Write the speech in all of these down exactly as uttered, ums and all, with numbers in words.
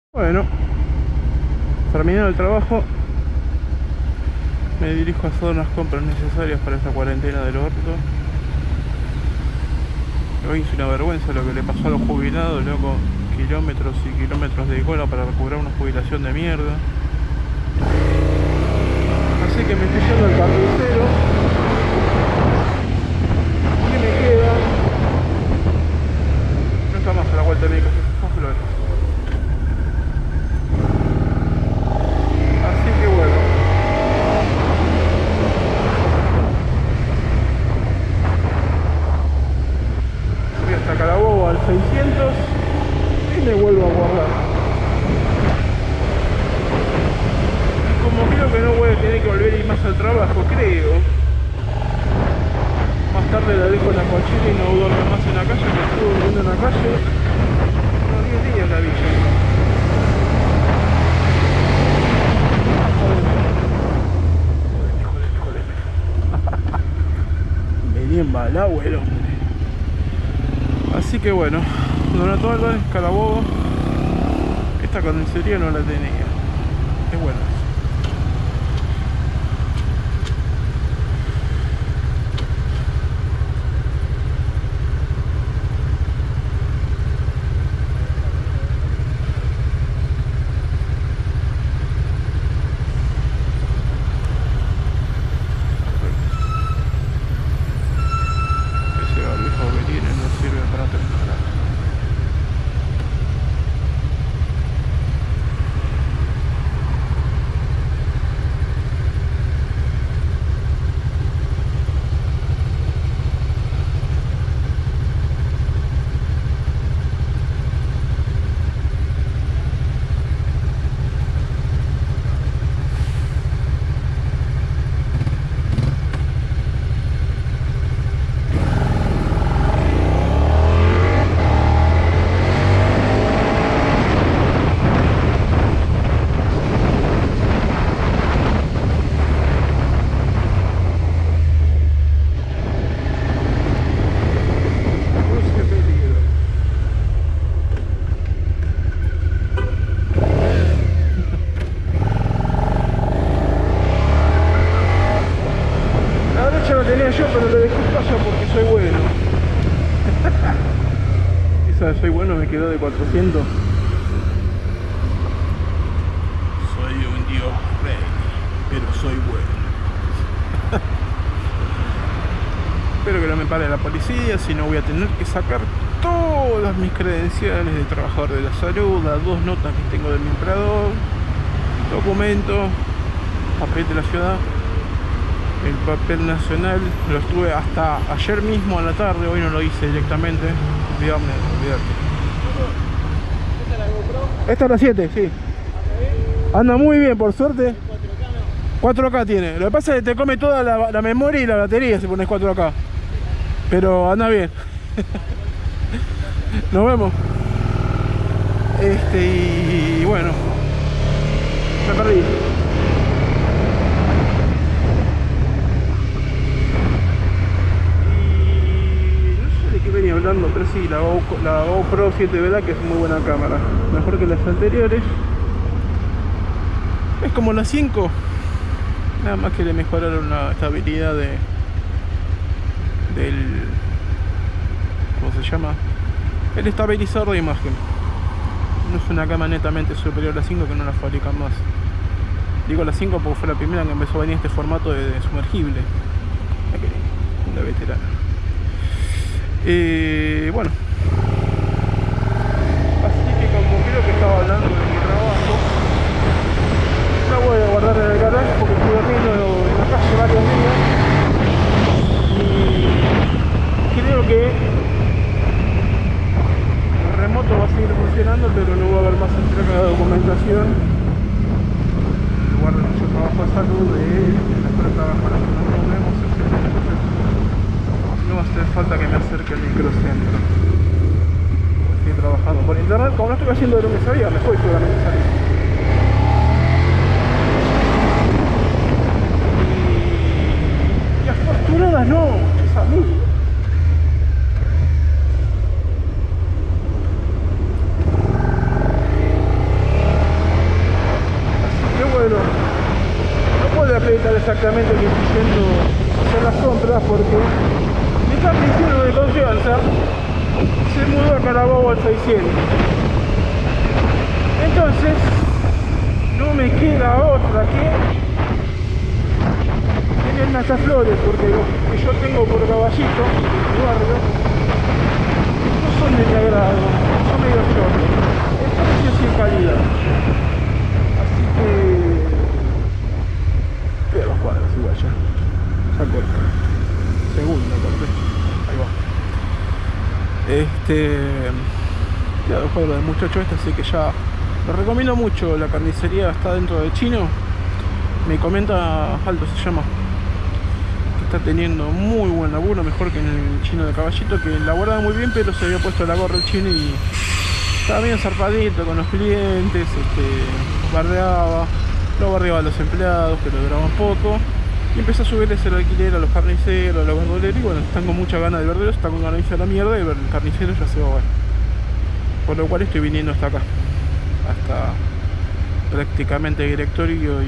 Bueno, terminado el trabajo, me dirijo a hacer unas compras necesarias para esta cuarentena del orto. Hoy es una vergüenza lo que le pasó a los jubilados, loco. Kilómetros y kilómetros de cola para cobrar una jubilación de mierda. Así que me estoy yendo al carnicero. ¿Qué me queda? No está más a la vuelta de mi casa, son flores. Así que bueno. Voy hasta Carabobo al seiscientos y me vuelvo a guardar. Como creo que no voy a tener que volver a ir más al trabajo, creo. Más tarde la dejo en la cochera y no duermo más en la calle, que estuve durmiendo en la calle unos diez días la villa. Venía embalado el hombre. Así que bueno, Donatola, Carabobo, esta carnicería no la tenía. Es bueno. Yo, pero le dejé espacio porque soy bueno. Esa de soy bueno me quedó de cuatrocientos. Soy un dios rey, pero soy bueno. Espero que no me pare la policía, si no voy a tener que sacar todas mis credenciales de trabajador de la salud, las dos notas que tengo de mi empleador, documento, papel de la ciudad. El papel nacional lo estuve hasta ayer mismo a la tarde, hoy no lo hice directamente. Olvídame, olvídate. ¿Esta es la GoPro? Esta es la siete, sí. Anda muy bien, por suerte. cuatro K tiene. Lo que pasa es que te come toda la, la memoria y la batería si pones cuatro K. Pero anda bien. Nos vemos. Este y bueno. Me perdí. Venía hablando, pero sí, la, Go, la GoPro siete V que es muy buena cámara, mejor que las anteriores. Es como la cinco, nada más que le mejoraron la estabilidad de del ¿cómo se llama? El estabilizador de imagen. No es una cámara netamente superior a la cinco, que no la fabrican más. Digo la cinco porque fue la primera que empezó a venir este formato de, de sumergible. La veterana. Eh, bueno, así que como creo que estaba hablando de mi trabajo, la voy a guardar en el garaje porque estoy dormido en la calle varios días y creo que el remoto va a seguir funcionando, pero no va a haber más entrega de documentación. El lugar donde yo trabajo de salud, de la escuela de trabajo para que no nos vemos, etcétera. No va a hacer falta que me acerque al microcentro. Estoy trabajando por internet, como no estoy haciendo de lunes a viernes, hoy seguramente salir. Y, y afortunadas no, es a mí. exactamente que estoy yendo a hacer las compras porque mi carnicero de confianza se mudó a Carabobo al seiscientos. Entonces no me queda otra que tener estas flores, porque lo que yo tengo por Caballito, mi barrio, no son de mi agrado, son medio flores, en precios y en calidad. Así que voy a dos cuadras igual ya, ya corta, segunda corte, ahí va. Este, ya dos cuadras del muchacho este, así que ya lo recomiendo mucho. La carnicería está dentro de Chino, me comenta Aldo se llama, que está teniendo muy buen laburo, mejor que en el Chino de Caballito, que laburaba muy bien pero se había puesto la gorra el Chino y estaba bien zarpadito con los clientes, este, bardeaba, lo bardeaba a los empleados pero duraban poco y empezó a subirles el alquiler a los carniceros, a los verduleros y bueno, están con mucha ganas de verduleros, están con ganas de irse a la mierda y el carnicero ya se va a ver. Por lo cual estoy viniendo hasta acá, hasta prácticamente Directorio y,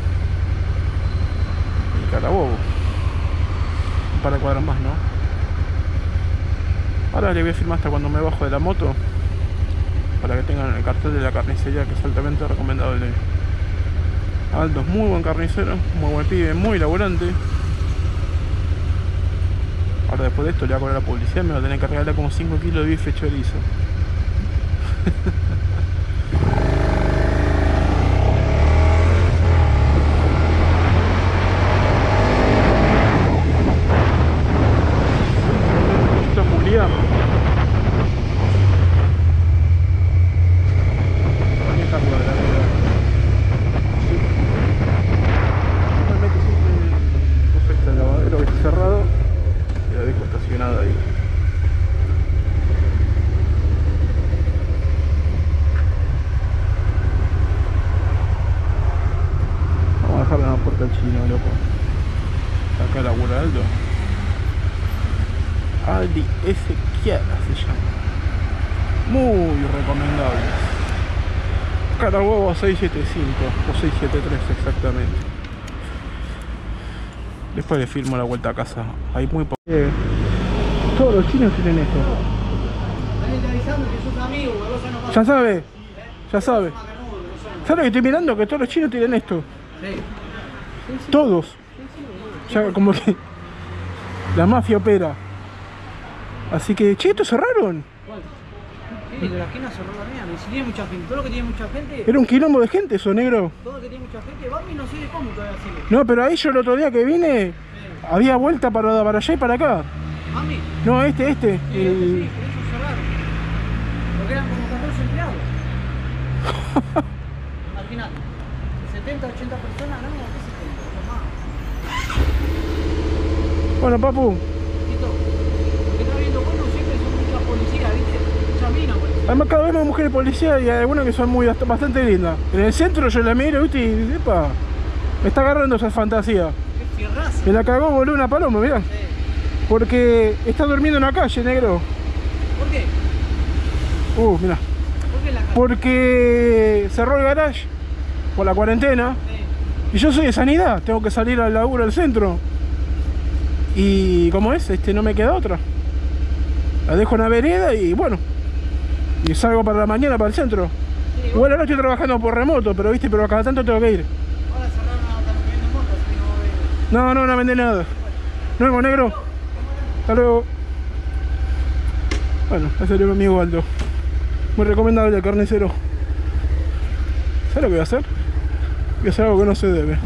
y Carabobo, un par de cuadras más, ¿no? Ahora le voy a filmar hasta cuando me bajo de la moto para que tengan el cartel de la carnicería, que es altamente recomendable. Aldo es muy buen carnicero, muy buen pibe, muy laburante. Ahora después de esto le voy a cobrar la publicidad, me va a tener que regalar como cinco kilos de bife chorizo. El Chino, loco. Acá labura Aldo. Aldi Ezequiel se llama. Muy recomendable. Carabobo seiscientos setenta y cinco o seiscientos setenta y tres exactamente. Después le firmo la vuelta a casa. Hay muy poco. Eh, todos los chinos tienen esto. Ya sabe, ya sabe. ¿Sabes lo que estoy mirando? Que todos los chinos tienen esto. Todos. Ya como que la mafia opera. Así que, che, ¿estos cerraron? ¿Cuál? Sí, de la esquina cerró la mía. Si tiene mucha gente, todo lo que tiene mucha gente. Era un quilombo de gente eso, negro. Todo lo que tiene mucha gente, Bambi no sé de cómo todavía sigue. No, pero ahí yo el otro día que vine, sí, había vuelta para, para allá y para acá. ¿Bambi? No, este, este. Sí, el... este sí, por eso cerraron. Porque eran como catorce empleados. Imagínate, setenta, ochenta personas, no, ¿qué setenta? Más. Bueno, papu. Tito, lo que está viendo bueno siempre son muchas policías, ¿viste? Muchas minas policías. Además cada vez más mujeres policías y hay algunas que son muy bastante lindas. En el centro yo la miro, ¿viste? Y epa, me está agarrando esa fantasía. ¿Qué fierraza? Me la cagó, boludo, una paloma, mirá. Sí. Porque está durmiendo en la calle, negro. ¿Por qué? Uh, mirá. ¿Por qué en la calle? Porque cerró el garage por la cuarentena. Sí. Y yo soy de sanidad, tengo que salir al laburo al centro. Y como es, este, no me queda otra. La dejo en la vereda y bueno. Y salgo para la mañana para el centro. Sí, igual ahora estoy trabajando por remoto, pero viste, pero cada tanto tengo que ir. Ahora cerraron a estar vendiendo motos, así que no va a ver. No, no, no vende nada. Nuevo, negro. Hasta luego. Bueno, ese sería mi amigo Aldo. Muy recomendable el carnicero. ¿Sabes lo que voy a hacer? Voy a hacer algo que no se debe.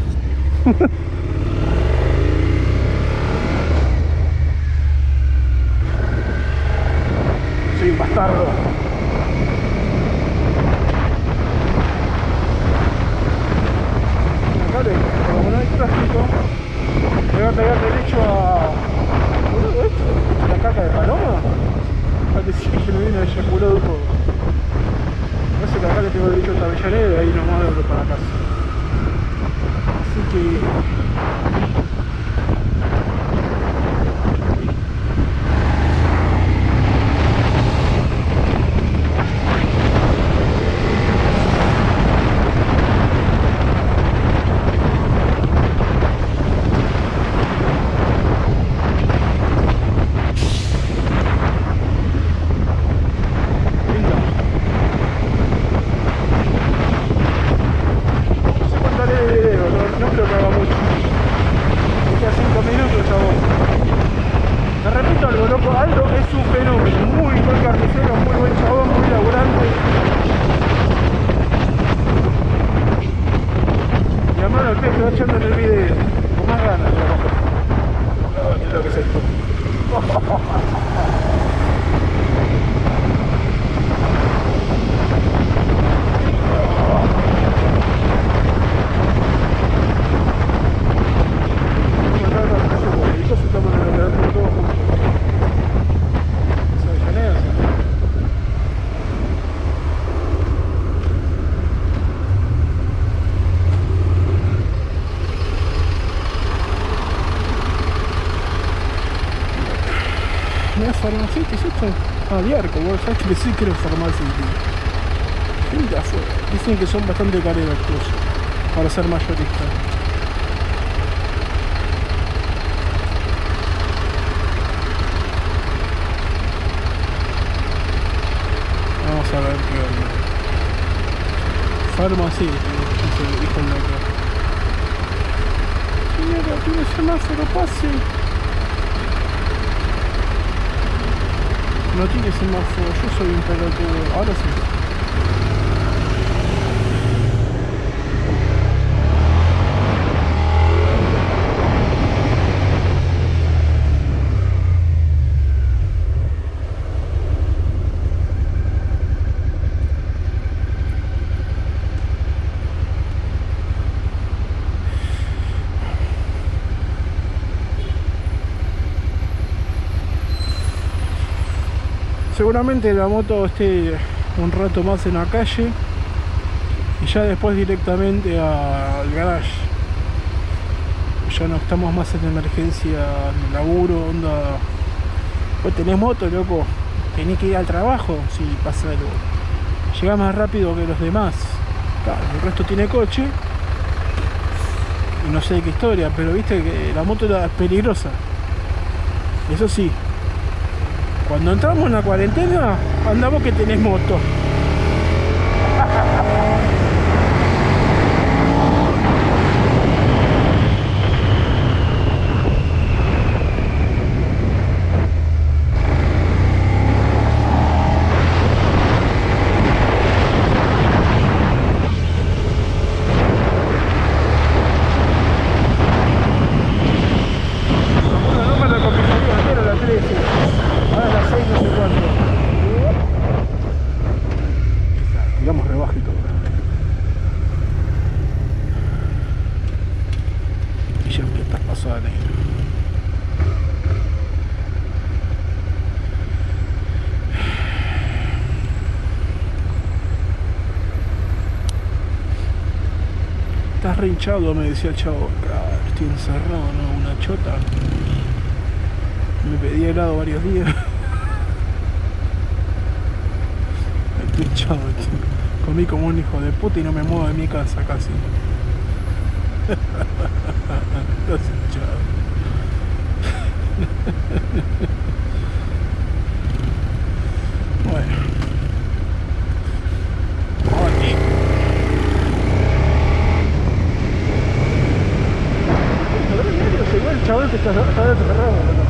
Soy un bastardo. Dale, como no hay tráfico, me voy a pegar derecho a... ¿Boludo esto? ¿La caca de paloma? Al decir que me viene eyaculado todo. Parece que acá le tengo derecho a Avellaneda y ahí nomás doblo para casa. Así que... flashando en el video. Con más ganas, loco. Oh, ¿qué es lo que es esto? Farmacéutico, ¿es esto? Ah, Diarco, vos sabés que sí que era farmacéutico. Gente afuera. Dicen que son bastante caros estos para ser mayoristas. Vamos a ver qué onda. Farmacéutico, dijo el loco. Señora, tiene semáforo, pase. No tiene semáforo, yo soy un pelotudo. Ahora sí. Seguramente la moto esté un rato más en la calle y ya después directamente al garage. Ya no estamos más en emergencia, en el laburo, onda. Vos tenés moto, loco, tenés que ir al trabajo si pasa algo. Llegás más rápido que los demás. Claro, el resto tiene coche y no sé de qué historia, pero viste que la moto era peligrosa. Eso sí. Cuando entramos en la cuarentena, andamos que tenés moto. Estás re hinchado, me decía el chavo. Claro, estoy encerrado, ¿no? Una chota. Me pedí helado varios días. Estoy hinchado, tío. Comí como un hijo de puta y no me muevo de mi casa casi. Estás hinchado. Bueno. El chaval que está, está cerrado.